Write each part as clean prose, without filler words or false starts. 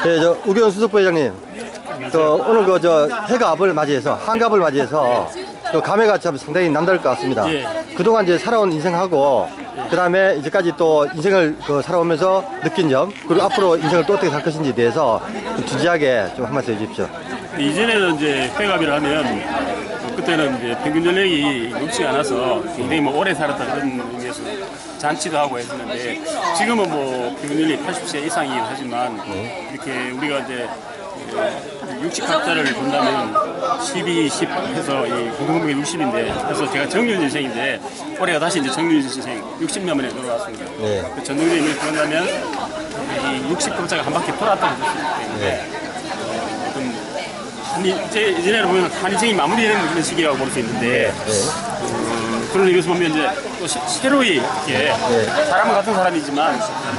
네, 우경 수석부회장님, 오늘 해갑을 맞이해서, 한갑을 맞이해서 감회가 참 상당히 남다를 것 같습니다. 예. 그동안 이제 살아온 인생하고, 그 다음에 이제까지 또 인생을 살아오면서 느낀 점, 그리고 앞으로 인생을 또 어떻게 살 것인지에 대해서 좀 진지하게 좀 한 말씀 해주십시오. 이전에는 이제 회갑이를 하면 그때는 이제 평균 연령이 높지 않아서 굉장히 오래 살았다 그런 의미에서 잔치도 하고 했었는데, 지금은 평균 연령이 80세 이상이긴 하지만 이렇게 우리가 이제 60학자를 본다면 12, 10 해서 공동분계 60인데, 그래서 제가 정년인생인데 올해가 다시 이제 정년인생 60년 만에 돌아왔습니다. 네. 그 전동주행을 본다면 이 60금자가 한 바퀴 돌았다고 볼 수 있기 때문에 이제는 보면 한 인생이 마무리되는 그런 시기라고 볼 수 있는데, 그런 의미에서 보면 이제 또 새로이 이렇게 사람은 같은 사람이지만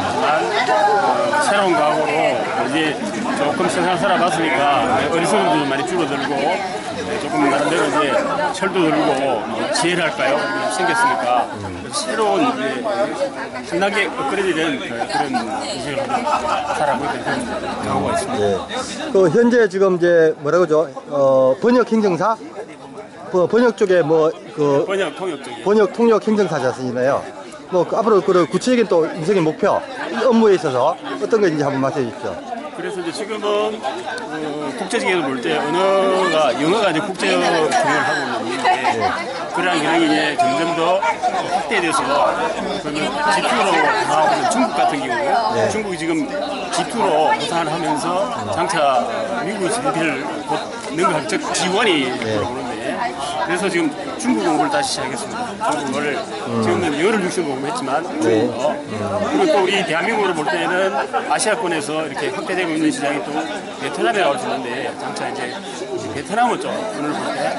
새로운 각오로 이제 조금 세상 살아봤으니까 어리석음도 좀 많이 줄어들고 조금 나름대로 이제 철도 들고 지혜를 할까요? 생겼으니까 새로운 이제 한 단계 업그레이드된 그런 인생을 살아보게 된 그런 각오가 있습니다. 네. 현재 지금 이제 번역 행정사? 번역 쪽에 번역 통역 쪽에 번역 통역 행정사잖아요. 앞으로 구체적인 또 인생의 목표, 이 업무에 있어서 어떤 건지 한번 말씀해 주십시오. 그래서 이제 지금은 국제적으로 볼 때 영어가 이제 국제 통역을 하고 있는데, 그러한 기능이 이제 점점 더 확대돼서 G2로 나오는 중국 같은 경우, 중국이 지금 G2로 도산을 하면서 장차 미국의 GDP를 곧 능가할, 즉 G1이 보는데, 그래서 지금 중국 공부를 다시 시작했습니다. 중국어를 지금은 영어를 중심으로 공부했지만 중국어, 그리고 또 우리 대한민국으로 볼 때는 아시아권에서 이렇게 확대되고 있는 시장이 또 베트남에 나올 수 있는데, 장차 이제 베트남을 좀 오늘 볼 때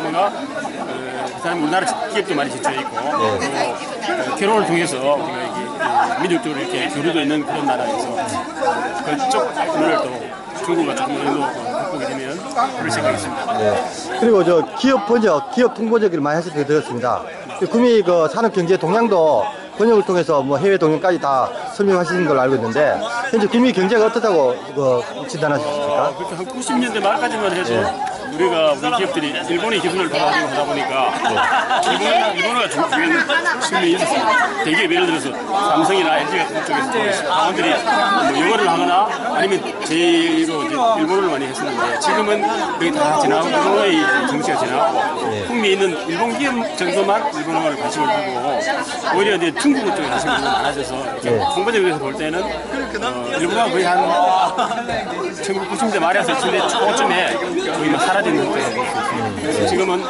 베트남 우리나라 기업도 많이 지쳐 있고, 또 결혼을 통해서 우리가 이게 민족적으로 이렇게 교류도 있는 그런 나라에서 그쪽 오늘 또 중국과 조금 어느 정도 극복이 되면 그럴 생각이 있습니다. 네. 그리고 기업 번역, 기업 통번역을 많이 하실 때 들었습니다. 구미 산업 경제 동향도 번역을 통해서 해외 동향까지 다 설명하시는 걸로 알고 있는데, 현재 구미 경제가 어떻다고 진단하셨습니까? 그렇게 한 90년대 말까지만 해도 우리 기업들이 일본의 기술을 받아들이고 하다 보니까 일본어가 중요한 측면이 있었습니다. 대기업 예를 들어서 삼성이나 LG 같은 쪽에서 당원들이 영어를 하거나 아니면 제2로 일본어를 많이 했었는데, 지금은 여기 다 지나고 일본어의 정치가 지나고 북미에 있는 일본 기업 정도만 일본어를 관심을 두고, 오히려 이제 중국 쪽에 관심이 많아져서 통번역에서 볼 때는 일본어가 거의 한 1990년대 말에서 2000년대 초쯤에 거의 사라지는 것처럼 볼 수 있습니다. 그래서 지금은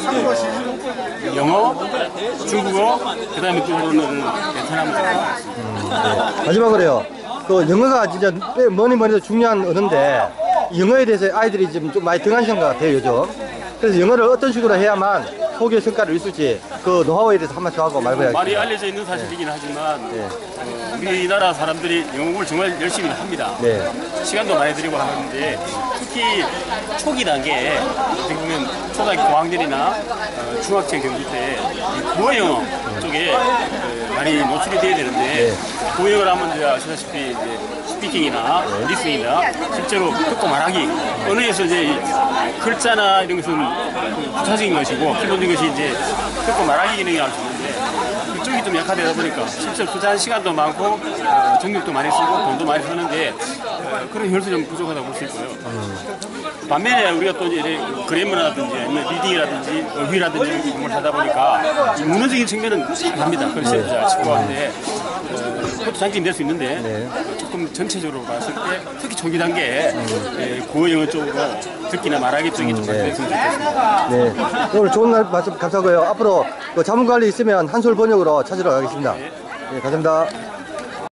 영어, 중국어, 그 다음에 또 오늘은 베트남을 들어가겠습니다. 마지막으로요. 영어가 진짜 뭐니 해도 중요한 언어인데, 영어에 대해서 아이들이 지금 좀 많이 등한시한 것 같아요, 요즘. 그래서 영어를 어떤 식으로 해야만 소기의 성과를 있을지 그 노하우에 대해서 한 말씀 하고 말해야겠습니다. 많이 알려져 있는 사실이긴 하지만 우리나라 사람들이 영어를 정말 열심히 합니다. 시간도 많이 들이고 하는데, 특히 초기 단계에 어떻게 보면 초등학교 고학년이나 중학생 경기 때 구어 영어 쪽에 많이 노출이 돼야 되는데, 구어 영어를 하면 이제 아시다시피 스피킹이나 리스닝이나 실제로 듣고 말하기, 언어에서 이제 글자나 이런 것은 부차적인 것이고 기본적인 것이 이제 듣고 말하기 기능이 할 수 있는데, 그쪽이 좀 약하다 보니까 실제로 투자한 시간도 많고 정력도 많이 쓰고 돈도 많이 쓰는데 그런 효율이 좀 부족하다고 볼 수 있고요. 반면에 우리가 또 이제 그래머라든지 아니면 리딩이라든지 어휘라든지 공부를 하다 보니까 문화적인 측면은 합니다. 그래서 지구한데 그것도 장점이 될 수 있는데, 조금 전체적으로 봤을 때 특히 초기 단계에 구어 영어 쪽으로 듣기나 말하기 쪽이 좀 됐으면 좋겠습니다. 네. 오늘 좋은 날 말씀 감사하고요. 앞으로 자문관리 있으면 한솔 번역으로 찾으러 가겠습니다. 네, 감사합니다.